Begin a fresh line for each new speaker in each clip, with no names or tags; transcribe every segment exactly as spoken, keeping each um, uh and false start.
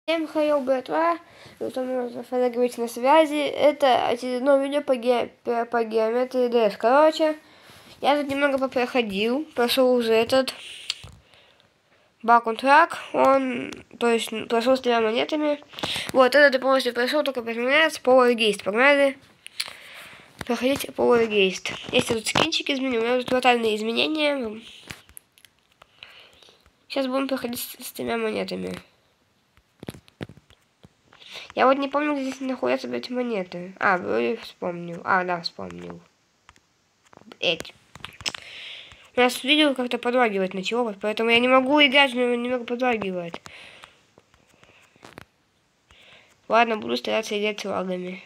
Всем хай, братва, фотографировать на связи. Это очередное видео по, ге по, по геометрии ди эс. Короче, я тут немного попроходил, прошел уже этот Back on Track. Он, то есть, прошел с тремя монетами. Вот, это ты полностью прошел, только поменяется Power Geist. Погнали. Проходите Power Geist. Если тут скинчик изменю, у меня тут тотальные изменения. Сейчас будем проходить с, с тремя монетами. Я вот не помню, где здесь находятся эти монеты. А, вроде вспомнил. А, да, вспомнил. Эти. У нас видео как-то подлагивает начало, вот поэтому я не могу играть, но немного подлагивает. Ладно, буду стараться играть с лагами.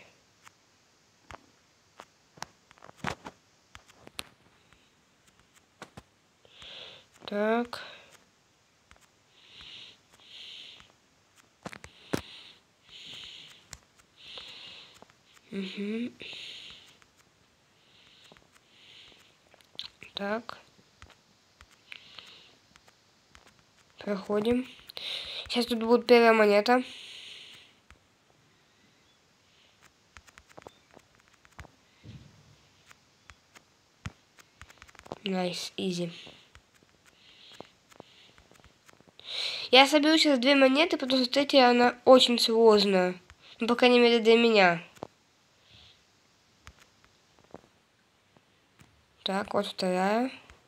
Так. Угу. Так. Проходим. Сейчас тут будет первая монета. Найс, изи. Я соберу сейчас две монеты, потому что третья, она очень сложная. Ну, по крайней мере, для меня. Так, вот вторая.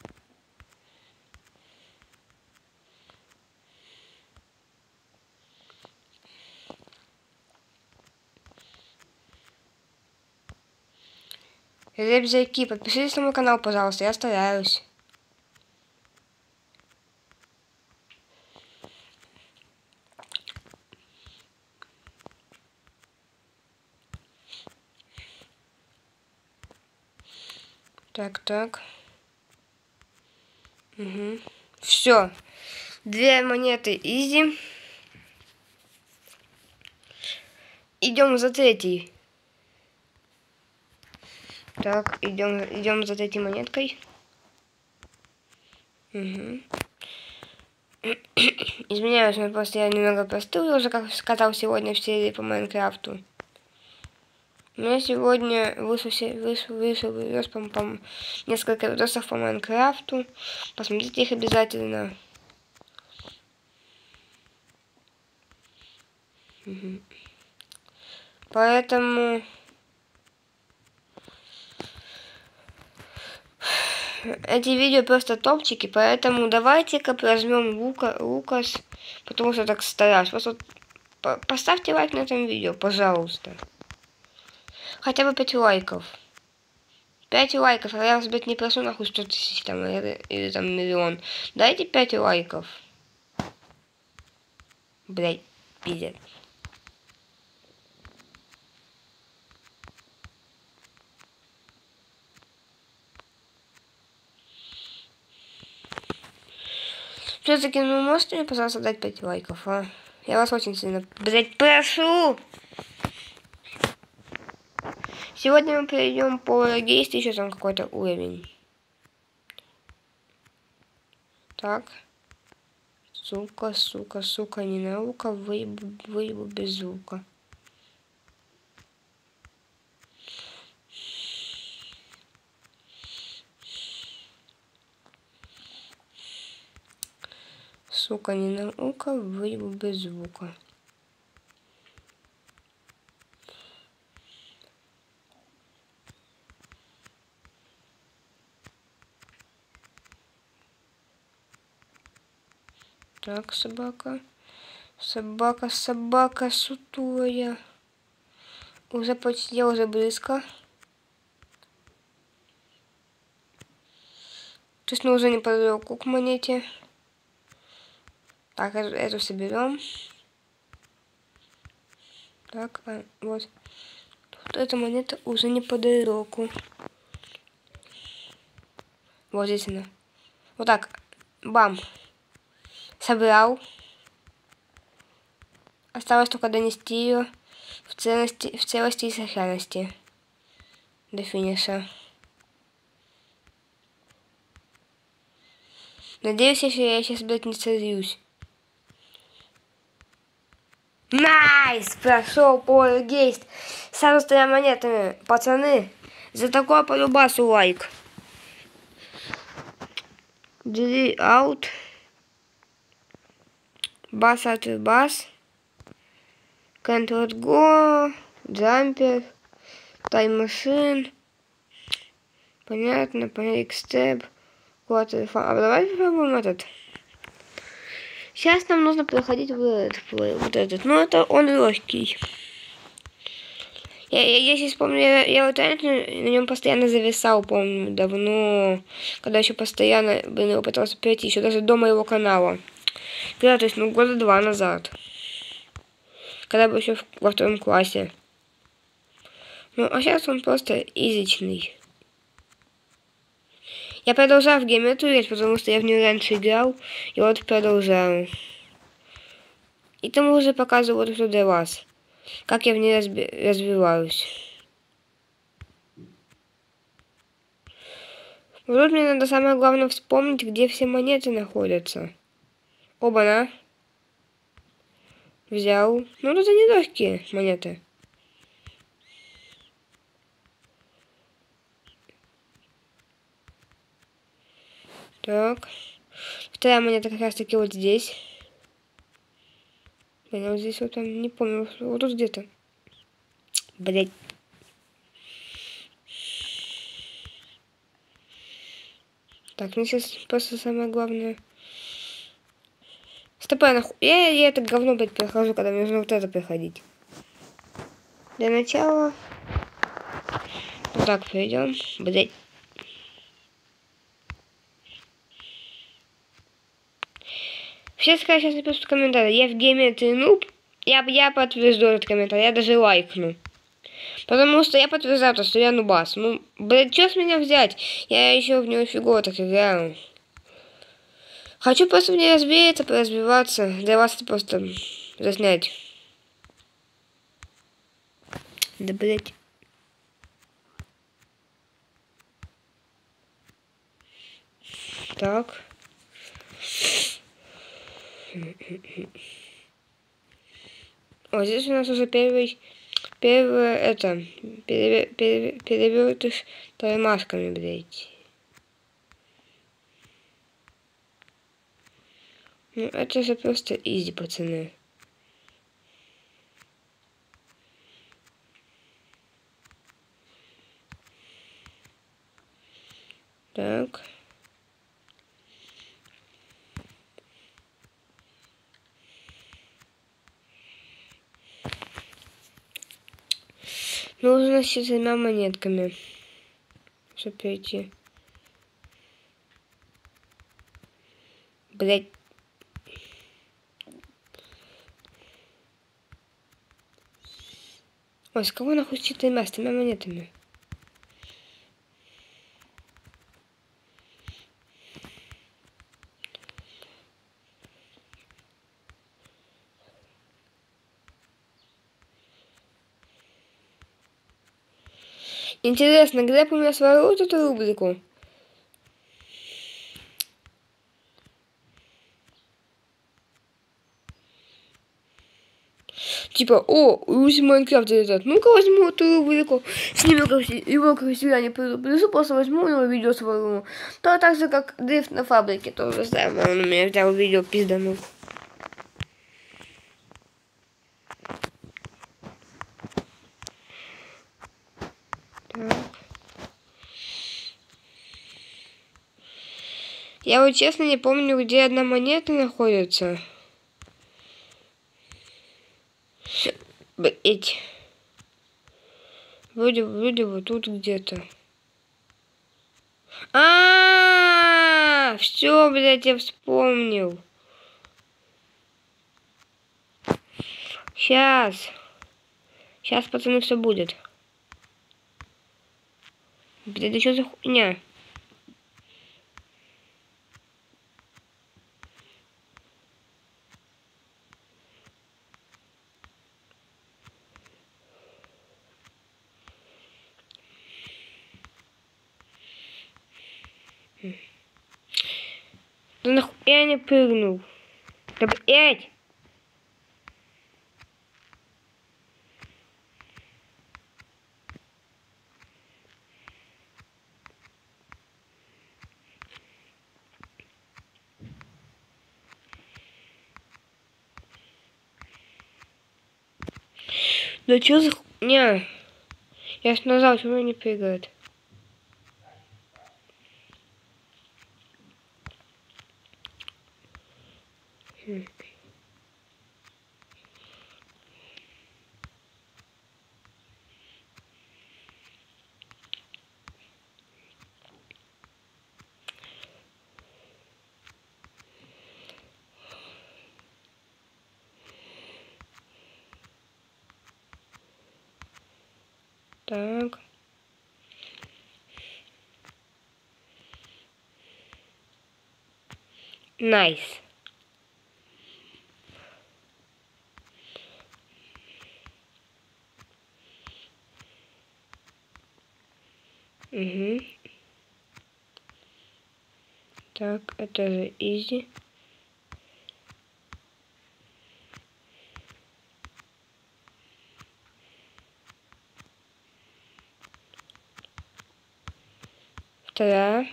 Ребзяки, подпишитесь на мой канал, пожалуйста, я стараюсь. Так, так. Угу. Все. Две монеты изи. Идем за третьей. Так, идем, идем за третьей монеткой. Угу. Извиняюсь, но просто я немного простыл, я уже как сказал сегодня в серии по Майнкрафту. У меня сегодня вышел, вышел, вышел, вышел по, по, несколько видосов по Майнкрафту. Посмотрите их обязательно. Угу. Поэтому... Эти видео просто топчики, поэтому давайте-ка возьмем Лука, Лукас, потому что так стараюсь. Просто по поставьте лайк на этом видео, пожалуйста. Хотя бы пять лайков. пять лайков, а я вас, блядь, не прошу нахуй сто тысяч там, или, или там миллион. Дайте пять лайков. Блядь, пиздец. Все-таки, ну можете мне, пожалуйста, дать пять лайков, а? Я вас очень сильно, блядь, прошу! Сегодня мы перейдем по Geist, еще там какой-то уровень. Так. Сука, сука, сука, не наука, выебу, выебу без звука. Сука, не наука, выебу без звука. Так, собака. Собака, собака сутулая. Уже почти, я уже близко. То есть мы уже не неподалеку к монете. Так, эту, эту соберем. Так, а, вот. Тут эта монета уже неподалеку. Вот здесь она. Вот так. Бам. Собрал. Осталось только донести ее в целости, в целости и сохранности до финиша. Надеюсь, если я сейчас, блядь, не сорвусь. Найс! Прошел полгейст. Сразу с тремя монетами. Пацаны, за такое по любасу лайк. Дели аут. Бас от бас. Can't let go. Джампер. Тайм-машин. Понятно. Понятно. Квартер. А давайте попробуем этот. Сейчас нам нужно проходить вот этот, вот этот. Ну, это он легкий. Я, я, я сейчас помню, я, я вот раньше на нем постоянно зависал, помню, давно, когда еще постоянно, блин, его пытался пройти, еще даже до моего канала. Когда, то есть, ну, года два назад. Когда был еще во втором классе. Ну, а сейчас он просто изичный. Я продолжал в геометрию играть, потому что я в нее раньше играл, и вот продолжаю. И там уже показываю вот это для вас, как я в ней разби развиваюсь. Вот тут мне надо самое главное вспомнить, где все монеты находятся. Оба-на. Взял. Ну, тут они легкие монеты. Так. Вторая монета как раз таки вот здесь. Я вот здесь вот там, не помню, вот тут где-то. Блять. Так, мне сейчас просто самое главное. Стопа, нахуй. Я, я это говно, блядь, прохожу, когда мне нужно вот это проходить. Для начала. Вот так пройдем. Блять. Все скажут, сейчас напишут в комментарии. Я в геометрии нуб. Я, я подтвержду этот комментарий. Я даже лайкну. Потому что я подтверждаю, что я нубас. Ну, блядь, что с меня взять? Я еще в него фигово так играю. Хочу просто в ней разбиться, поразбиваться. Для вас это просто заснять. Да, блядь. Так. О, здесь у нас уже первый, первый, это, перевертыш таймашками, блядь. Ну, это же просто изи, пацаны. Так. Нужно с четырьмя монетками, чтобы перейти. Блять. Ой, с кого нахуй с четырьмя, с тремя монетами? Интересно, где у меня своруют эту рубрику? Типа, о, Руси Майнкрафт этот. Ну-ка возьму эту рубрику. Сниму его красивее, принесу, просто возьму его видео свою. То так же, как дрифт на фабрике. То же самое. Он у меня взял видео, пизданул. Так. Я вот честно не помню, где одна монета находится. Блять. Вроде, вроде вот тут где-то. А, все, блядь, я вспомнил. Сейчас. Сейчас, пацаны, все будет. Блядь, да что за хуйня? Да нахуй я не прыгнул. Да блять. Да чё за... Не. Я ж нажал, почему не прыгает? Хм. Так. Найс. Угу. Так, это же изи. Вторая.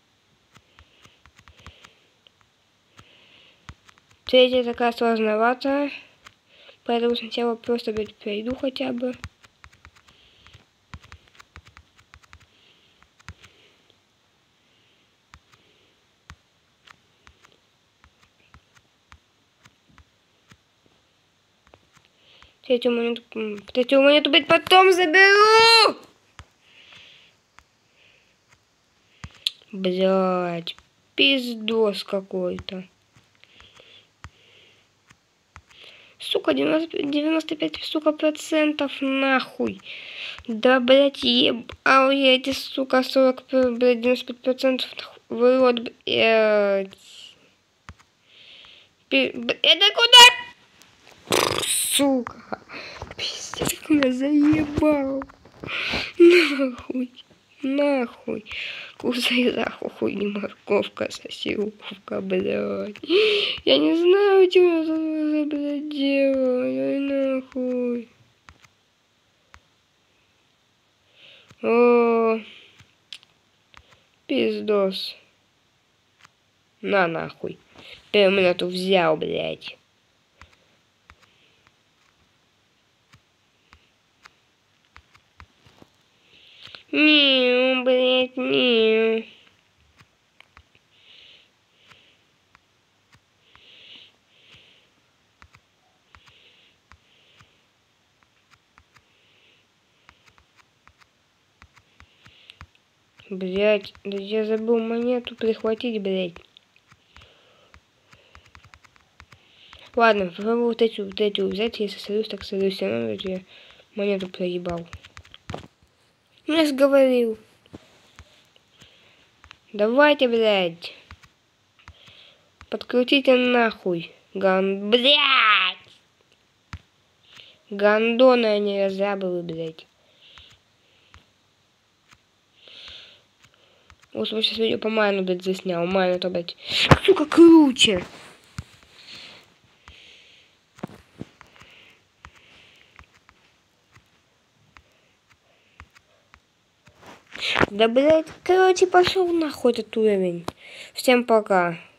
Третья такая сложноватая. Поэтому сначала просто перейду хотя бы. Третью монету, третью монету быть потом заберу. Блять, пиздос какой-то. Сука, девяносто пять, сука, процентов нахуй. Да, блять, еб... А эти, сука, сорок, блять, девяносто пять процентов в рот, блять. Пи... Это куда? Сука. Пиздец, как меня заебал. Нахуй. Нахуй. Кусай захуй, хуй не морковка, сосилка, блядь. Я не знаю, что я за, блядь, делаю. Нахуй. О, пиздос. На, нахуй. Ты меня тут взял, блядь. Не, блядь, не. Блядь, да я забыл монету прихватить, блядь. Ладно, попробую вот эту, вот эту взять, если сойдусь, так сойдусь. Я я монету проебал. Я же говорил. Давайте, блядь. Подкрутите нахуй. Ган... Блядь! Гандоны они разрабывают, блядь. Вот я сейчас видео по майну, блядь, заснял. Майну то, блядь. Сука, круче. Да, блядь, короче, пошел нахуй этот уровень. Всем пока.